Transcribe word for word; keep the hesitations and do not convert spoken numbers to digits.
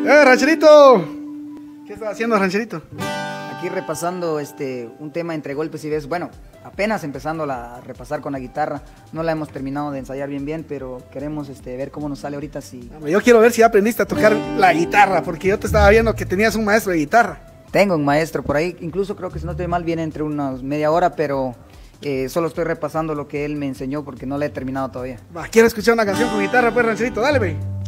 ¡Eh, rancherito! ¿Qué estás haciendo, rancherito? Aquí repasando este un tema entre golpes y besos. Bueno, apenas empezando la, a repasar con la guitarra. No la hemos terminado de ensayar bien bien, pero queremos este, ver cómo nos sale ahorita. Si... Yo quiero ver si aprendiste a tocar la guitarra, porque yo te estaba viendo que tenías un maestro de guitarra. Tengo un maestro por ahí, incluso creo que si no estoy mal viene entre unas media hora, pero eh, solo estoy repasando lo que él me enseñó porque no la he terminado todavía. Va, quiero escuchar una canción con guitarra, pues, rancherito, dale, ve.